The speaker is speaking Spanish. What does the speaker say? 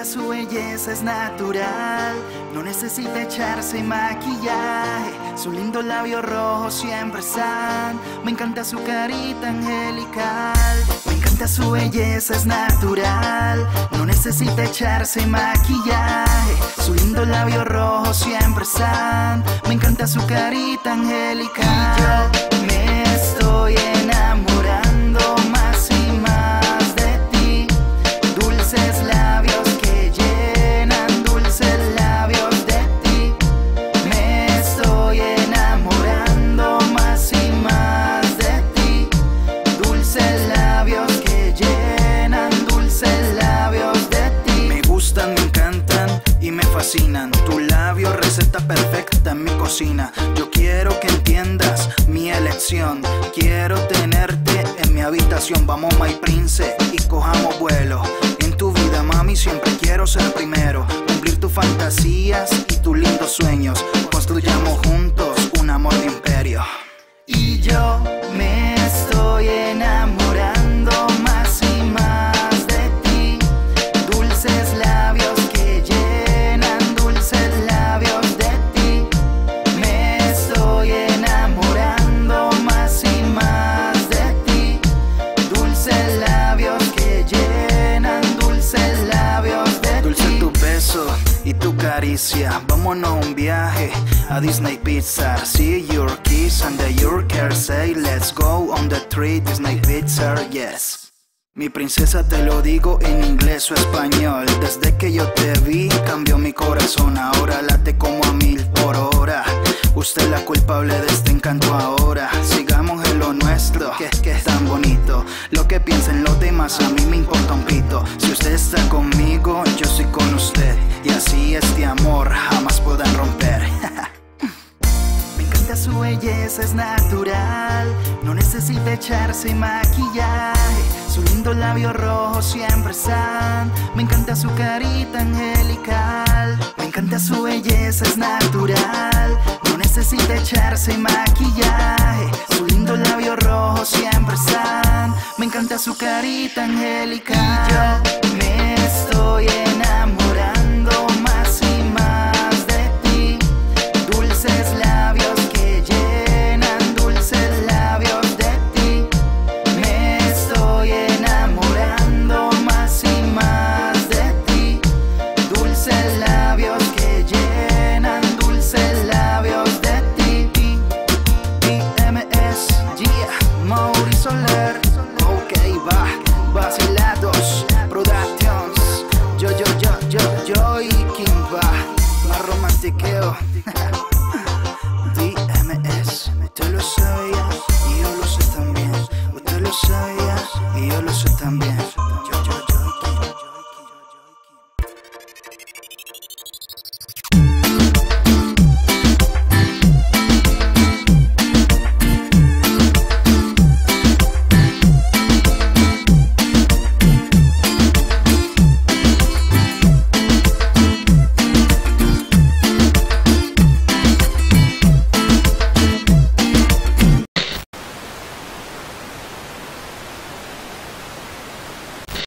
su belleza, es natural, no necesita echarse maquillaje. Su lindo labio rojo siempre están. Me encanta su carita angelical. Me encanta su belleza, es natural, no necesita echarse maquillaje. Su lindo labio rojo siempre están. Me encanta su carita angelical. Y yo me estoy enamorando más y más de ti. Dulces labios que llenan, dulces labios de ti. Me estoy enamorando más y más de ti. Dulces labios que llenan, dulces labios de ti. Me gustan, me encantan y me fascinan. Tu labio, receta perfecta en mi cocina. Yo quiero que entiendas mi elección. Quiero tenerte en mi habitación. Vamos, my prince, y cojamos vuelo. En tu vida, mami, siempre quiero ser primero. Cumplir tus fantasías y tus lindos sueños. Construyamos juntos un amor de imperio. Y yo me estoy enamorando más y más de ti. Dulces labios que llenan, dulces labios de ti. Me estoy enamorando más y más de ti. Dulces labios que llenan, dulces labios de ti. Dulce tu beso y tu caricia. Vámonos a un viaje a Disney Pizza. See your kiss and the your care. Say let's go on the tree Disney Pizza, yes. Mi princesa, te lo digo en inglés o español. Desde que yo te vi cambió mi corazón. Ahora late como a 1000 por hora. Usted es la culpable de este encanto ahora. Sigamos en lo nuestro, que es tan bonito. Lo que piensen los demás a mí me importa un pito. Si usted está conmigo, yo soy con usted. Y así este amor jamás podrán romper. Me encanta su belleza, es natural, no necesita echarse maquillaje. Su lindo labio rojo siempre están. Me encanta su carita angelical. Me encanta su belleza, es natural, no necesita echarse maquillaje. Su lindo labio rojo siempre están. Me encanta su carita angelical. Y yo me estoy enamorando más y más de ti. Dulces labios que llenan, dulces labios de ti. Me estoy enamorando más y más de ti. Dulces labios que llenan, dulces labios de ti. IMS, yeah, Mauri Soler. Ok, va, Vacilados Productions. Yo y King va, más romantiqueo.